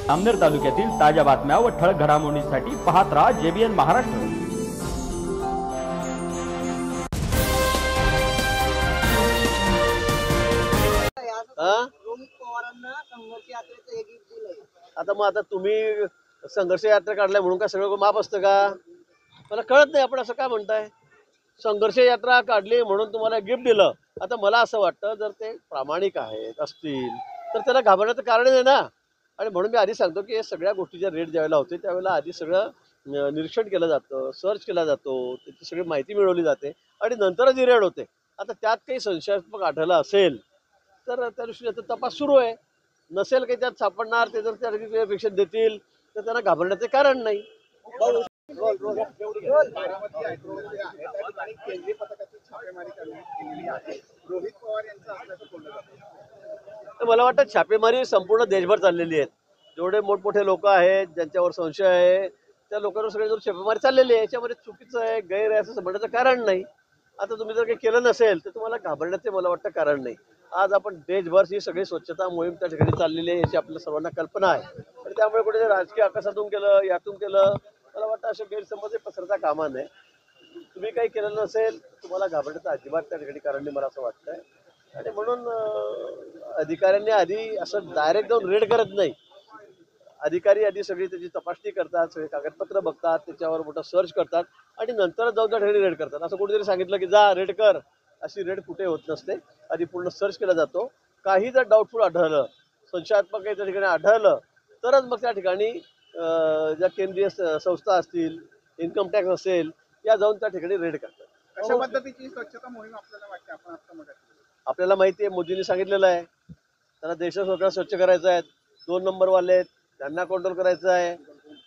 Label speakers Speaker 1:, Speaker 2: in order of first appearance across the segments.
Speaker 1: अमनेर तालुक्यातील ताज्या बातम्या व ठळक घडामोडींसाठी पाहत राहा JBN महाराष्ट्र।
Speaker 2: आता तुम्ही संघर्ष यात्रा काढलाय म्हणून का सगळं माफ असतं का? मला कळत नाही आपण असं काय म्हणताय। संघर्ष यात्रा काढली म्हणून तुम्हाला गिफ्ट दिलं। आता मला असं वाटतं जर ते प्रामाणिक आहेत असतील तर त्याला घाबरण्याचं कारण आहे ना। आणि म्हणून मी आधी सांगतो की सगळ्या गोष्टीच्या रेट ज्यावेळेला होते त्यावेळेला आधी सगळं निरीक्षण केलं जातं, सर्च केला जातो, त्याची सगळी माहिती मिळवली जाते आणि नंतरच ही रेट होते। आता त्यात काही संशयास्पद आढळलं असेल तर त्या दृष्टीने तपास सुरू आहे। नसेल काही त्यात सापडणार ते जर त्या पेक्षा देतील तर त्यांना घाबरण्याचे कारण नाही। मला वाटतं छापेमारी संपूर्ण देशभर चाललेली आहे। जेवढे मोठमोठे लोक आहेत ज्यांच्यावर संशय आहे त्या लोकांवर सगळे जर छापेमारी चाललेली आहे, याच्यामध्ये चुकीचं आहे गैर आहे असं म्हणण्याचं कारण नाही। आता तुम्ही जर काही केलं नसेल तर तुम्हाला घाबरण्याचे मला वाटतं कारण नाही। आज आपण देशभर ही सगळी स्वच्छता मोहीम त्या ठिकाणी चाललेली आहे याची आपल्या सर्वांना कल्पना आहे। आणि त्यामुळे कुठे राजकीय आकाशातून केलं यातून केलं मला वाटतं असे गैरसमज पसरता कामा नये। तुम्ही काही केलं नसेल तुम्हाला घाबरण्याचं अजिबात त्या ठिकाणी कारण नाही मला असं वाटतंय। आणि म्हणून अधिकाऱ्यांनी आधी असं डायरेक्ट जाऊन रेड करत नाही। अधिकारी आधी सगळी त्याची तपासणी करतात, सगळे कागदपत्र बघतात, त्याच्यावर मोठा सर्च करतात आणि नंतर जाऊन त्या ठिकाणी रेड करतात। असं कुठेतरी सांगितलं की जा रेड कर, अशी रेड कुठे होत नसते। आधी पूर्ण सर्च केला जातो। काही जर डाऊटफुल आढळलं, संशयात्मक काही त्या ठिकाणी आढळलं तरच मग त्या ठिकाणी ज्या केंद्रीय संस्था असतील, इन्कम टॅक्स असेल या जाऊन त्या ठिकाणी रेड करतात।
Speaker 3: अशा पद्धतीची स्वच्छता मोहीम आपल्याला वाटते आपण आता मग
Speaker 2: आपल्याला माहिती आहे मोदींनी सांगितलेलं आहे त्यांना देश सगळं स्वच्छ करायचं आहे। 2 नंबरवाले आहेत त्यांना कंट्रोल करायचं आहे।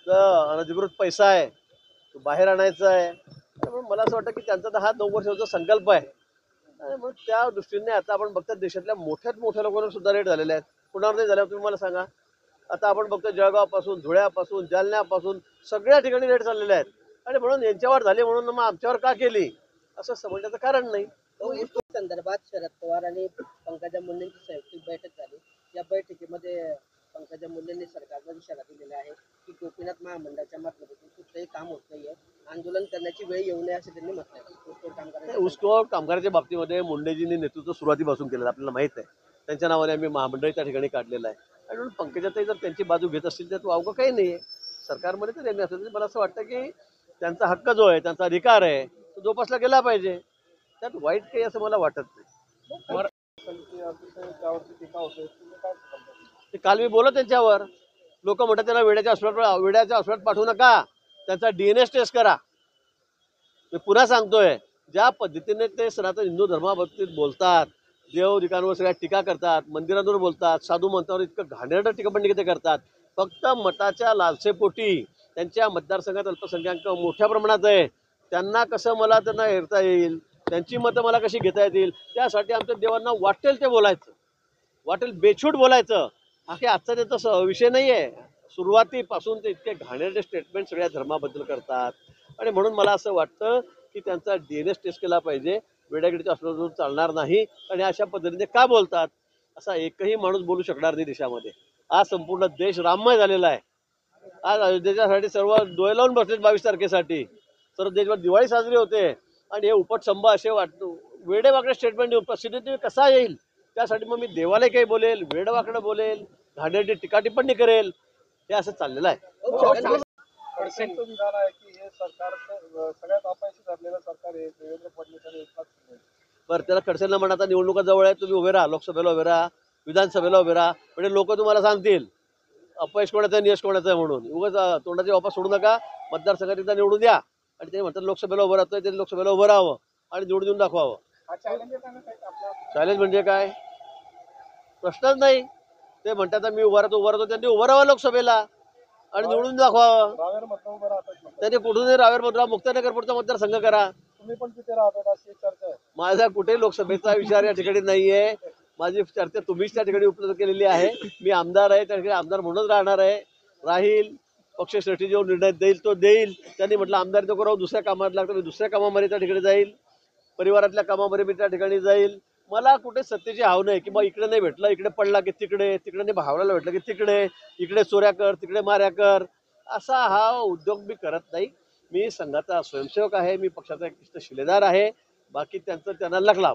Speaker 2: तर अनधिकृत पैसा आहे तो बाहेर आणायचा आहे। त्यामुळे मला असं वाटतं की त्यांचा तर हा 9 वर्षाचा संकल्प आहे। आणि मग त्या दृष्टीने आता आपण बघतात देशातल्या मोठ्यात मोठ्या लोकांना सुद्धा रेट झालेले आहेत। कुणावर नाही झाल्या तुम्ही मला सांगा। आता आपण बघतो जळगावपासून, धुळ्यापासून, जालन्यापासून सगळ्या ठिकाणी रेट चाललेले आहेत। आणि म्हणून यांच्यावर झाले म्हणून मग आमच्यावर का केली असं समजण्याचं कारण नाही।
Speaker 4: संदर्भात शरद पवार आणि पंकजा मुंडेंची संयुक्त बैठक झाली। या बैठकीमध्ये पंकजा मुंडेंनी सरकारला इशारा दिलेला आहे की गोपीनाथ महामंडळाच्या माध्यमातून कुठलंही काम होत नाहीये, आंदोलन करण्याची वेळ येऊ नये असे त्यांनी म्हटलं आहे।
Speaker 2: ऊसतोड कामगाराच्या बाबतीमध्ये मुंडेजींनी नेतृत्व सुरुवातीपासून केलं आपल्याला माहित आहे। त्यांच्या नावाने आम्ही महामंडळ त्या ठिकाणी काढलेलं आहे। आणि म्हणून पंकजाताई जर त्यांची बाजू घेत असतील तर अवघं काही नाही आहे। सरकारमध्ये तर त्यांनी असं मला असं वाटतं की त्यांचा हक्क जो आहे त्यांचा अधिकार आहे तो जोपासला गेला पाहिजे। त्यात वाईट काही असं मला वाटत नाही। काल मी बोलत त्यांच्यावर लोक म्हणतात त्यांना वेड्याच्या हॉस्पिटल पाठवू नका, त्यांचा DNA टेस्ट करा। मी पुन्हा सांगतोय ज्या पद्धतीने ते सनातन हिंदू धर्माबाबतीत बोलतात, देव ठिकाणवर सगळ्या टीका करतात, मंदिरांवर बोलतात, साधू मंत्रावर इतकं घाणेरडं टीकापण ते करतात फक्त मताच्या लालसेपोटी। त्यांच्या मतदारसंघात अल्पसंख्याक मोठ्या प्रमाणात आहे, त्यांना कसं मला त्यांना हेरता येईल, त्यांची मतं मला कशी घेता येतील त्यासाठी आमच्या देवांना वाटेल ते बोलायचं, वाटेल बेछूट बोलायचं। हा काही आजचा त्याचा विषय नाही आहे। सुरुवातीपासून ते इतके घाणेरडे स्टेटमेंट सगळ्या धर्माबद्दल करतात। आणि म्हणून मला असं वाटतं की त्यांचा DNA टेस्ट केला पाहिजे। वेड्यागिरीच्या हॉस्पिटलवरून चालणार नाही। आणि अशा पद्धतीने का बोलतात असा एकही माणूस बोलू शकणार नाही देशामध्ये। आज संपूर्ण देश राममय झालेला आहे। आज अयोध्येच्यासाठी सर्व डोळे लावून बसलेत 22 तारखेसाठी। सर्व देशभर दिवाळी साजरी होते आणि हे उपटसंभ असे वाटतो वेडेवाकडे स्टेटमेंट देऊन प्रसिद्धी कसा येईल त्यासाठी मग मी देवाला काही बोलेल, वेडवाकडे बोलेल, घाणेरडी टीका टिप्पणी करेल, हे असं चाललेलं आहे।
Speaker 3: विधान आहे की हे सरकार सगळ्यात अपयशी ठरलेलं सरकार आहे देवेंद्र फडणवीस।
Speaker 2: बरं त्याला खडसेंना म्हणा आता निवडणुका जवळ आहे, तुम्ही उभे राहा, लोकसभेला उभे राहा, विधानसभेला उभे राहा, म्हणजे लोक तुम्हाला सांगतील अपयश कोणाचं आहे नियश कोणाचं आहे म्हणून। उगाच तोंडाची वापस सोडू नका, मतदारसंघात एकदा निवडून द्या आणि ते म्हणतात लोकसभेला उभं राहतोय ते लोकसभेला उभं राहावं आणि निवडून देऊन दाखवावं। चॅलेंज म्हणजे काय प्रश्नच नाही। ते म्हणतात मी उभा राहतो त्यांनी उभं राहावं लोकसभेला आणि निवडून दाखवावं। त्यांनी कुठूनही रावेर मुक्तानगरपुरचा मतदारसंघ करा।
Speaker 3: तुम्ही पण तिथे राहतात अशी चर्चा आहे।
Speaker 2: माझा कुठे लोकसभेचा विचार या ठिकाणी नाहीये। माझी चर्चा तुम्हीच त्या ठिकाणी उपलब्ध केलेली आहे। मी आमदार आहे, त्या ठिकाणी आमदार म्हणूनच राहणार आहे, राहील। पक्षश्रेष्ठी जो निर्णय देईल तो देईल। त्यांनी म्हटलं आमदार नको राहू दुसऱ्या कामात लागतं, मी दुसऱ्या कामामध्ये त्या ठिकाणी जाईल, परिवारातल्या कामामध्ये मी त्या ठिकाणी जाईल। मला कुठे सत्तेची हाव नाही की बा इकडे नाही भेटलं इकडे पडला की तिकडे, तिकडे नाही भावला भेटलं की तिकडे, इकडे चोऱ्या कर तिकडे माऱ्या कर, असा हा उद्योग मी करत नाही. मी संघाचा स्वयंसेवक आहे, मी पक्षाचा एक निष्ठ शिलेदार आहे. बाकी त्यांचं त्यांना लखलाभ.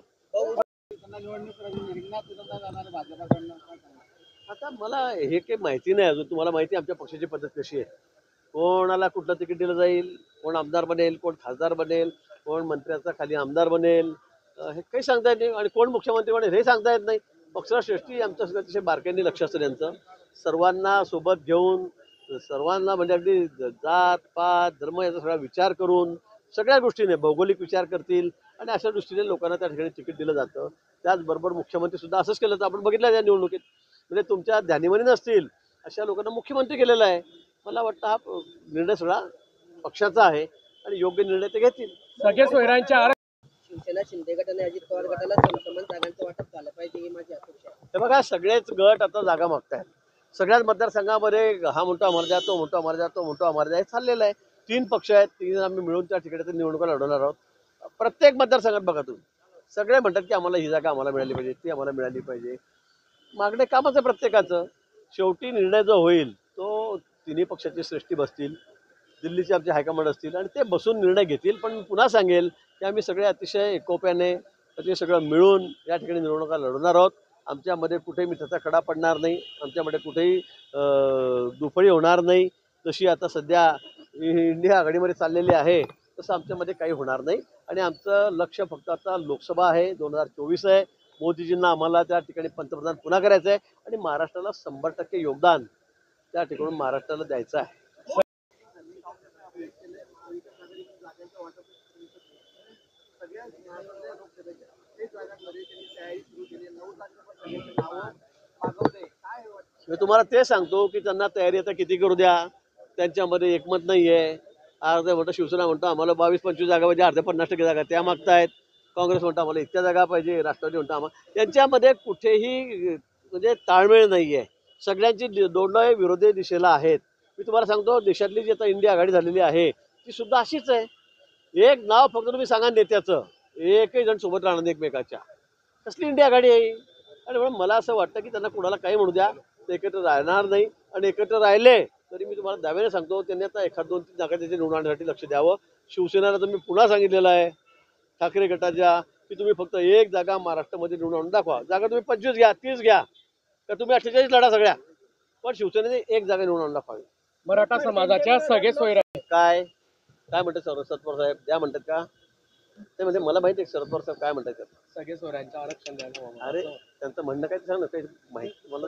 Speaker 2: आता मला हे काही माहिती नाही अजून. तुम्हाला माहिती आहे आमच्या पक्षाची पद्धत कशी आहे. कोणाला कुठलं तिकीट दिलं जाईल, कोण आमदार बनेल, कोण खासदार बनेल, कोण मंत्र्याचा खाली आमदार बनेल, हे काही सांगता येत नाही. आणि कोण मुख्यमंत्री बनेल हे सांगता येत नाही. पक्षश्रेष्ठी आमचं सगळं अतिशय बारकाईने लक्ष असतं त्यांचं. सर्वांना सोबत घेऊन, सर्वांना म्हणजे अगदी जात पात धर्म याचा सगळा विचार करून, सगळ्या गोष्टीने भौगोलिक विचार करतील आणि अशा दृष्टीने लोकांना त्या ठिकाणी तिकीट दिलं जातं. त्याचबरोबर मुख्यमंत्री सुद्धा असंच केलं तर आपण बघितलं या निवडणुकीत. म्हणजे तुमच्या ध्यानीमनी नसतील अशा लोकांना मुख्यमंत्री केलेला आहे. मला वाटतं हा निर्णय सगळा पक्षाचा आहे आणि योग्य निर्णय ते घेतील.
Speaker 3: सगळे सोयऱ्यांच्या
Speaker 4: शिवसेना शिंदे गट आणि अजित पवार गटाला समान जागांचं वाटप झालं पाहिजे ही माझी अपेक्षा आहे.
Speaker 2: हे बघा सगळेच गट आता जागा मागतायत. सगळ्याच मतदारसंघामध्ये हा म्हणतो आम्हाला द्या, तो म्हणतो आम्हाला द्या, तो म्हणतो आम्हाला द्या, हे चाललेलं आहे. 3 पक्ष आहेत, 3 आम्ही मिळून त्या ठिकाणी निवडणुका लढवणार आहोत. प्रत्येक मतदारसंघात बघा तुम्ही सगळे म्हणतात की आम्हाला ही जागा आम्हाला मिळाली पाहिजे, ती आम्हाला मिळाली पाहिजे. मागणे कामच आहे प्रत्येकाचं. शेवटी निर्णय जो होईल तो तिन्ही पक्षाची श्रेष्ठी बसतील, दिल्लीचे आमचे हायकमांड असतील आणि ते बसून निर्णय घेतील. पण मी पुन्हा सांगेल की आम्ही सगळे अतिशय एकोप्याने ते सगळं मिळून या ठिकाणी निवडणुका लढवणार आहोत. आमच्यामध्ये कुठेही मिठाचा खडा पडणार नाही, आमच्यामध्ये कुठेही दुफळी होणार नाही. जशी आता सध्या इंडिया आघाडीमध्ये चाललेली आहे तसं आमच्यामध्ये काही होणार नाही. आणि आमचं लक्ष फक्त आता लोकसभा आहे, 2024 आहे. मोदीजींना आम्हाला त्या ठिकाणी पंतप्रधान पुन्हा करायचं आहे आणि महाराष्ट्राला 100% योगदान त्या ठिकाणून महाराष्ट्राला द्यायचं आहे. मी तुम्हाला ते सांगतो की त्यांना तयारी आता किती करू द्या, त्यांच्यामध्ये एकमत नाही आहे. अर्धे म्हणतो शिवसेना म्हणतो आम्हाला 22-25 जागा पाहिजे, अर्धे 50% जागा त्या मागतायत. काँग्रेस म्हणतो आम्हाला इतक्या जागा पाहिजे, राष्ट्रवादी म्हणतो आम्हाला. त्यांच्यामध्ये कुठेही म्हणजे ताळमेळ नाही आहे. सगळ्यांची दोंडं विरोधी दिशेला आहेत. मी तुम्हाला सांगतो देशातली जी आता इंडिया आघाडी झालेली आहे ती सुद्धा अशीच आहे. एक नाव फक्त तुम्ही सांगा नेत्याचं, एकही जण सोबत राहणार नाही एकमेकाच्या. कसली इंडिया आघाडी आहे. आणि म्हणून मला असं वाटतं की त्यांना कुणाला काही म्हणू द्या, ते एकत्र राहणार नाही. आणि एकत्र राहिले तरी मी तुम्हाला दाव्याने सांगतो त्यांनी आता 1-2-3 जागा त्याचे निवडून आणण्यासाठी लक्ष द्यावं. शिवसेनेला तर मी पुन्हा सांगितलेलं आहे ठाकरे गटाच्या की तुम्ही फक्त एक जागा महाराष्ट्रामध्ये निवडून आणून दाखवा. जागा तुम्ही 25 घ्या, 30 घ्या, तर तुम्ही 48 लढा सगळ्या, पण शिवसेनेने एक जागा निवडून आणून दाखवावी.
Speaker 3: मराठा समाजाच्या सगळे सोयऱ्या
Speaker 2: काय काय म्हणतात शरद पवार साहेब द्या म्हणतात का ते? म्हणजे मला माहिती आहे शरद पवार साहेब काय म्हणतात
Speaker 3: सगळे सोयऱ्यांचं आरक्षण द्यायला.
Speaker 2: अरे त्यांचं म्हणणं काय ते सांग ना, काही माहिती मला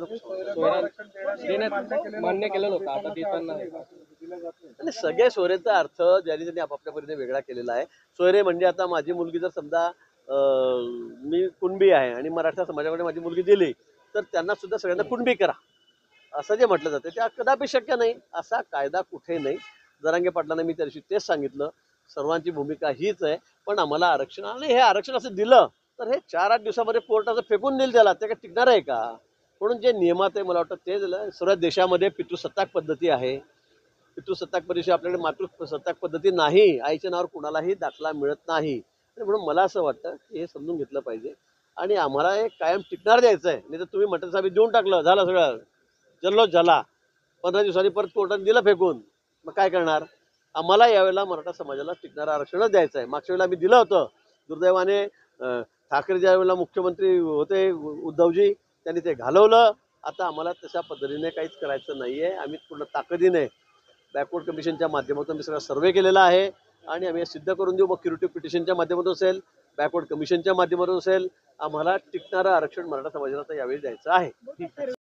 Speaker 3: मान्य केलं होतं आता देताना.
Speaker 2: आणि सगळे सोयरेचा अर्थ ज्यांनी त्यांनी आपापल्या परीने वेगळा केलेला आहे. सोयरे म्हणजे आता माझी मुलगी जर समजा मी कुणबी आहे आणि मराठा समाजामध्ये माझी मुलगी दिली तर त्यांना सुद्धा सगळ्यांना कुणबी करा असं जे म्हटलं जातं ते कदापि शक्य नाही. असा कायदा कुठे नाही. जरांगे पाटलांना मी त्या दिवशी तेच सांगितलं, सर्वांची भूमिका हीच आहे. पण आम्हाला आरक्षण आणि हे आरक्षण असं दिलं तर हे 4-8 दिवसामध्ये कोर्टाचं फेकून देईल त्याला, ते काय टिकणार आहे का? म्हणून जे नियमात आहे मला वाटतं ते दिलं. सर्व देशामध्ये पितृसत्ताक पद्धती आहे. पितृसत्ताक पद्धती आपल्याकडे मातृसत्ताक पद्धती नाही. आईच्या नावावर कुणालाही दाखला मिळत नाही. आणि म्हणून मला असं वाटतं की हे समजून घेतलं पाहिजे आणि आम्हाला हे कायम टिकणार द्यायचं आहे. नाही तर तुम्ही म्हटलं साहेब देऊन टाकलं झालं सगळं जल्लोष झाला, 15 दिवसांनी परत कोर्टाने दिलं फेकून, मग काय करणार? आम्हाला यावेळेला मराठा समाजाला टिकणारं आरक्षणच द्यायचं आहे. मागच्या वेळेला आम्ही दिलं होतं. दुर्दैवाने ठाकरे ज्या वेळेला मुख्यमंत्री होते उद्धवजी त्यांनी ते घालवलं. आता आम्हाला तशा पद्धतीने काहीच करायचं नाही आहे. आम्ही पूर्ण ताकदीने बॅकवर्ड कमिशनच्या माध्यमातून मी सगळा सर्वे केलेला आहे आणि आम्ही सिद्ध करून देऊ. मग क्युरेटिव्ह पिटिशनच्या माध्यमातून असेल, बॅकवर्ड कमिशनच्या माध्यमातून असेल, आम्हाला टिकणारं आरक्षण मराठा समाजाला यावेळी द्यायचं आहे.